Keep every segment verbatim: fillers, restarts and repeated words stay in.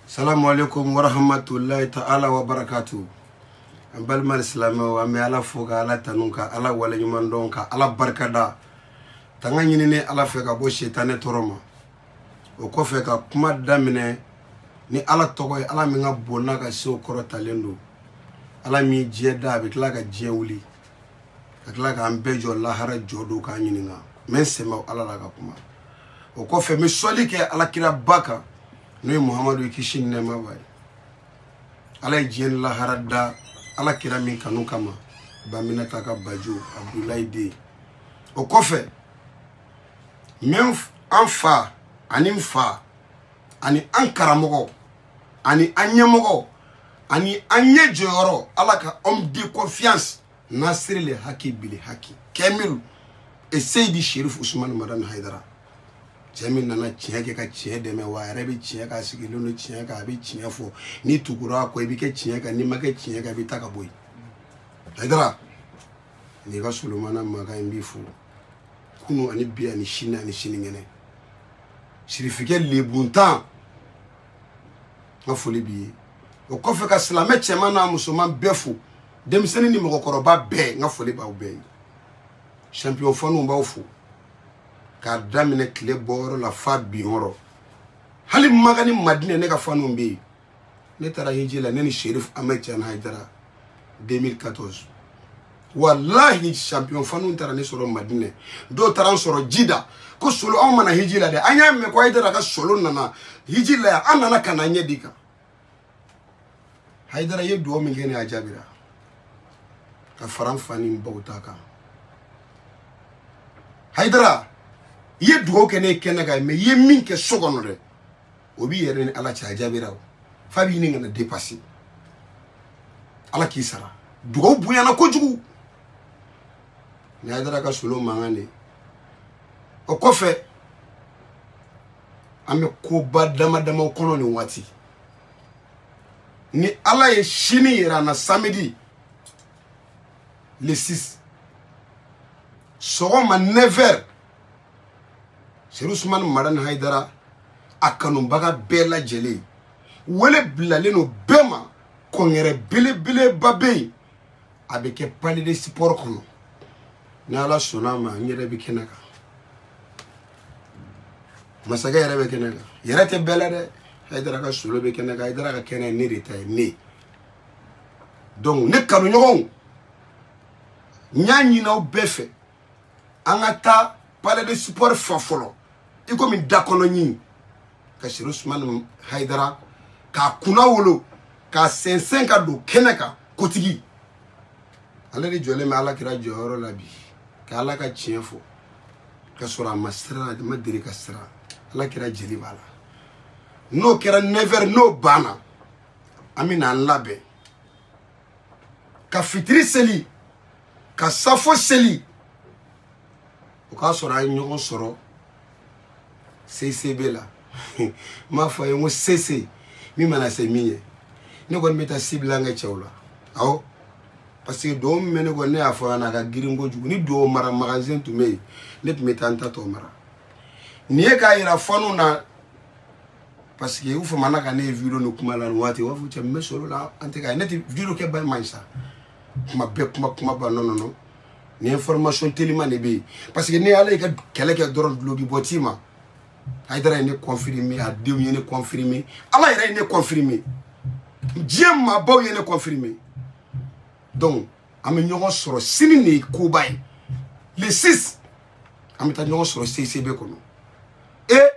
Assalamu alaikum wa rahmatullahi ta'ala wa barakatuh. Balmal islam wa me ala foga ala tanunka ala wala nyumandonka ala barkada. Tanga nyine ala feka bo shetane toroma. O ko feka kuma damine ni ala togo ala minga bona ka so koro talendo. Ala mi jeda be kla ka jewuli. Ka kla ka ambejo la hara jodo ka nyininga. Men sema ala la ka kuma. O ko fe me soli ke ala kira baka. Noi Muhammadu kishin ne mabai ala jien la harada ala kira min kanu kama bamina taka bajo Abdoulaye de o kofe men anfa ani mfa ani ankaramogo ani anyemogo ani anye joro ala ka homme de confiance Nasir le haki bili haki Kamil et Seydi Cherif Ousmane Madame Haidara Jamil nana tiɲɛ ka tiɲɛ dɛmɛ wa yɛrɛ bɛ tiɲɛ ka sigilen no tiɲɛ ka a bɛ tiɲɛ fɔ ni tugura ko i bɛ kɛ tiɲɛ ka ni ma kɛ tiɲɛ ka i bɛ ta ka bɔ yen Haidara n'i ka Solomana Makan in b'i fo kunu ani bi ani sini ani sinikɛnɛ sirifikɛ lebuntan n ka foli b'i ye o kɔfɛ ka silamɛ cɛman n'a musoman bɛɛ fo denmisɛnnin ni mɔgɔkɔrɔba bɛɛ n ka foli b'aw bɛɛ ye champion faniw b'aw fo ka damine kile boro la fa bi horo hali magani madine ne ka fanu be ne tara hiji la ne ni Cherif Ahmed Tidiane Haidara deux mille quatorze wallahi champion fanu tara ne soro madine do tara soro jida ko solo on mana hiji la de anya me ko Haidara ka solo nana hiji la anana kana nye dika Haidara ye do mi ngene ajabira ka faran fani mbawtaka Haidara ye dugo kene kene ga me ye min ke sogono de obi yere ni ala cha jabira fa bi ni ngana dépasser ala ki sara dugo buya na kojugu ni Haidara ka solo mangane o kofe ame ko badama dama kono ni wati ni ala ye shini yera na samedi le six sogoma neuf heures Cherif Ousmane Madame Haidara akanumbaga bela jeli wele bilaleno bema kongere bile bile babe abeke pali de sport kono na ala sonama nyere bi kenaka masaga yere be kenaka yere te bela de Haidara ka solo be kenaka Haidara ka kene ni retay ni donc ne kanu nyogon nyanyi na obefe angata pali de sport fafolo iko mi dakono nyi ka Cherif Ousmane Haidara ka kuna wolo ka sensen ka do keneka kotigi ale de jole me ala kira joro labi ka ala ka chiefo ka sura masra ma diri ka sra ala kira jeli bala no kira never no bana amina labe ka fitri seli ka safo seli o ka sura nyogon soro C C B la ma fa yo C C mi mana se miye ne ko meta sibla nga chawla aw parce que do mene ko ne afa na ka giringo jugu ni do mara magasin to me ne meta anta to mara ni e ka ira fanu na parce que ufa manaka ne video no kuma la wati wa fu chemme solo la ante ka ne ti video ke ba mansa kuma be kuma kuma ba non non ni information tellement ne be parce que ne ala ka kele ke doron logi botima Haidara ne confirmé a Dieu ne confirmé Allah ira ne confirmé Dieu ma baw ne confirmé donc am ñogo soro sini ne ko bay le six am ta ñogo soro C C B kono et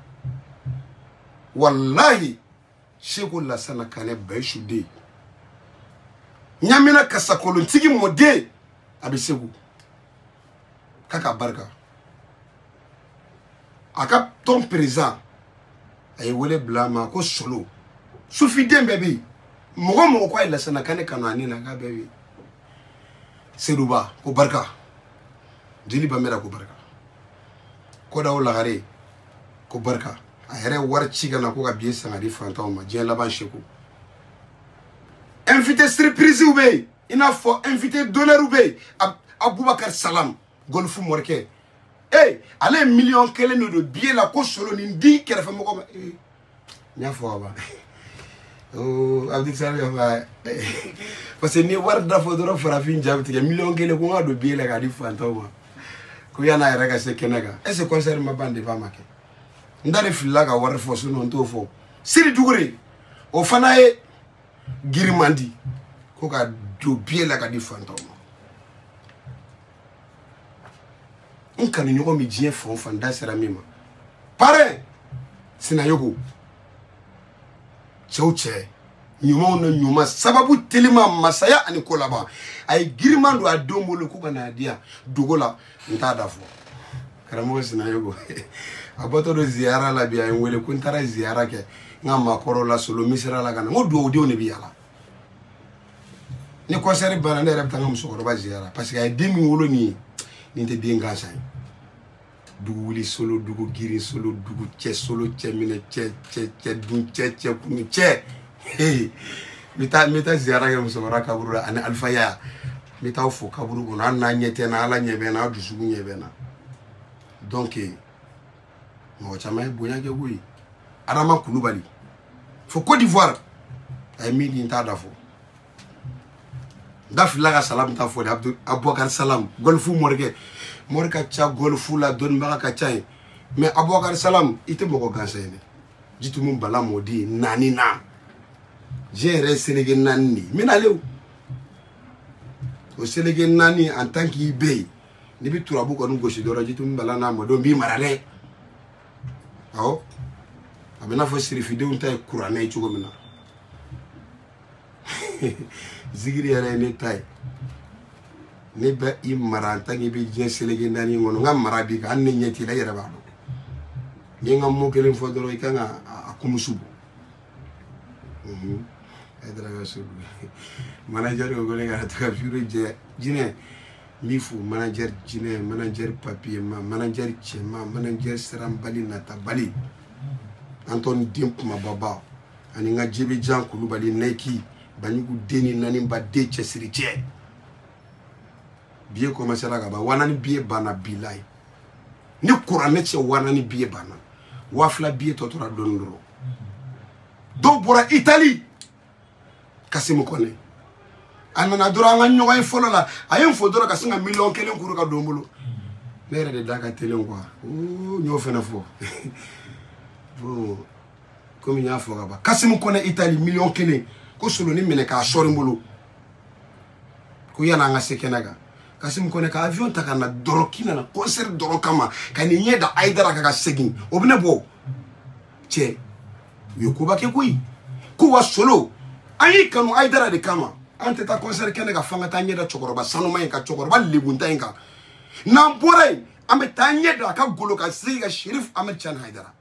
wallahi Cheikh la sana kane bay shude nyamina kasakolo tigi mode abisegu kaka barka aka ton présent ay wole blama ko solo sufi dembe bi mogo mogo ko ila sana kane kanani na ga bebe seduba ko barka jeli ba mera ko barka ko daw la gare ko barka ayere war ciga na ko ga biye sanga di fantaw ma je la ban sheko invité surprise ou be ina fo invité d'honneur ou be Aboubacar Salam golfu morke eh ale million kelen de billet la ko solo ni ndi kere fa moko eh nya fo ba oh Abdou Salam va parce que ni war da fo doro farafin jabti ke million kele ko ngado biela ga di fantoma ko yana rega se kenega est ce concert ma bande va make ndare filla ga war fo suno to fo siri dugure o fana e girimandi ko ga do biela ga di fantoma on kan nyoko mi jien fo fanda sera mima pare sina yogo chauche nyuma na nyuma sababu telima masaya ani kolaba ay girimando a dombolo ko kana dia dugola ntada fo karamo sina yogo aboto do ziara la biya en wele kun tara ziara ke ngama koro la solo misira la kana ngodo odi oni biyala ni concert bana ne repta ngam sokoro ba ziara parce que ay demi wolo ni ni te denga say dugu wuli solo dugu giri solo dugu che solo che mine che che che dun che che kuni che hey mita mita ziara ngam sokoro kaburu ani alfa ya mita fo kaburu ko na na nyete na ala nyebe na dusugu nyebe na donc mo chama bonya ke gui Adama Koulibaly fo Côte d'Ivoire ay mi din ta dafo daf laga salam ta fo Abdou Aboubacar Salam golfu morgue morka cha golfu la don ba ka chay mais Aboubacar Salam ite moko gansene jitu mum bala modi nani na jere Sénégal nani mina lew au Sénégal nani en tant qu'ibé ni bi turabu ko ngoshi doro jitu mum bala na modo bi marale awo abena fo sirifi de unta kurane chugo mina zigiri yare ne tay ne ba i maranta ngi bi je selege ndani ngono ngam marabi ka anne nyeti la yere ba do ni ngam mo kelen fo doro ikanga akumusubu mhm edra ga subu manager go gole ga ta fure je jine mifu manager jine manager papier ma manager chema manager seram bali nata bali Anton Dimp ma baba ani nga jibi Jan Koulibaly neki banigu deni nani ba de chesiri che biye commencer la ba wanani biye bana bilay ni Qur'an che wanani biye bana wafla biye totora dondoro do bora Italie Kasim Kone anana dora nga nyoga infolo la ayem fodoro kasinga million kelen kuru ka dombolo nere de daga telen quoi oh nyo fena fo bon comme il y a fort là-bas Kasim Kone Italie million kelen ko solo ni mene ka sori mbolo ko yana nga sekenaga Kasim Kone ka avion takana dorokina na concert dorokama kani nyeda aidara ka segin obne bo che yokuba ke kui ko wa solo ayi kanu aidara de kama ante ta concert kenega fanga ta nyeda chokoroba sanuma ka chokoroba libunta inka na mbore ame ta nyeda ka golo ka siga Sheriff Ahmed Chan Haidara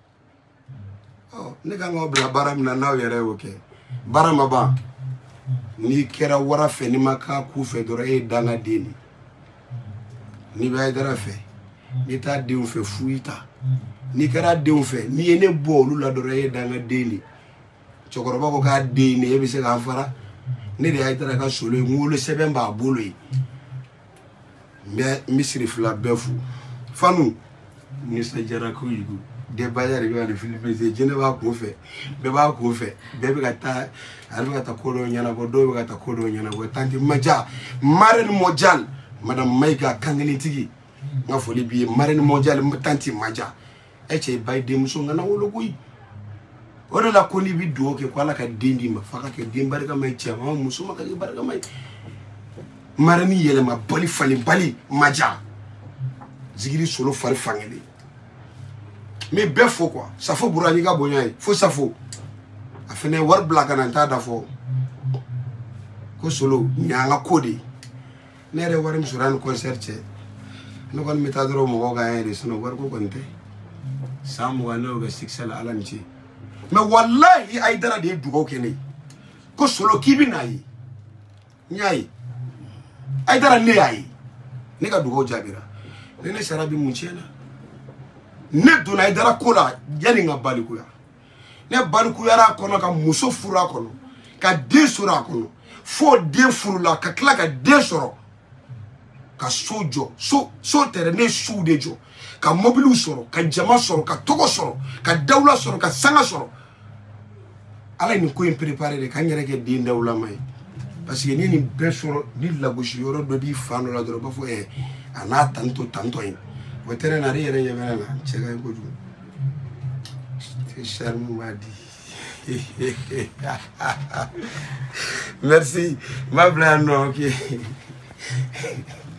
oh nega ngobla baram na naw yere oke barama ba ni kera wara fe ni maka ku fe doro e danga deni ni bay dara fe ni ta deun fe fuita ni kera deun fe ni ene bolu la doro e danga deni chokoroba ko ka deni e bi se ka fara ni de ay dara ka solo ngolo seben ba bolo yi me misri fla befu fanu ni sa jara ko yigu de bayar yo le Philippe je jene ba ko fe be ba ko fe be be gata alba gata ko do nyana ko do be gata ko do nyana ko tanti maja marine mondial madame Maïga Kangani tigi nga foli bi marine mondial tanti maja e che bay de muso ngana wolo kuyi ora la ko ni bi do ke ko ala ka dendi ma faka ke dembar ka may che ma muso ma ka barka may marine yele ma bali fali bali maja zigiri solo fari fangeli mais be fo quoi ça faut bourani ga bonya faut ça faut afene war black na ntada fo ko solo nyanga kodi nere warim suran concert che no kon mitadro mo ga yede sono war ko konte sam wa no ga sixel alanchi mais wallahi ay dara de dugo kene ko solo kibi nayi nyai ay dara ne ay ne ga dugo jabira ne sarabi munchena ne dona idara kola yani nga balikuya ne balikuya ra kono ka muso fura kono ka de sura kono fo de furula ka kla ka de soro ka sojo so so tere ne su de jo ka mobilu soro ka jama soro ka togo soro ka dawla soro ka sanga soro ala ni ko in préparer de kan yɛrɛ kɛ den daw lamay parce que ni ni bɛɛ sɔrɔ ni lagosi yɔrɔ dɔ di fan dɔ la dɔrɔn b'a fɔ ɛ a n'a tanto tanto in o tɛrɛ na ale yɛrɛ ɲɛ bɛ na cɛ ka ɲi kojugu charme m'a dit merci ma bila yan nɔ ok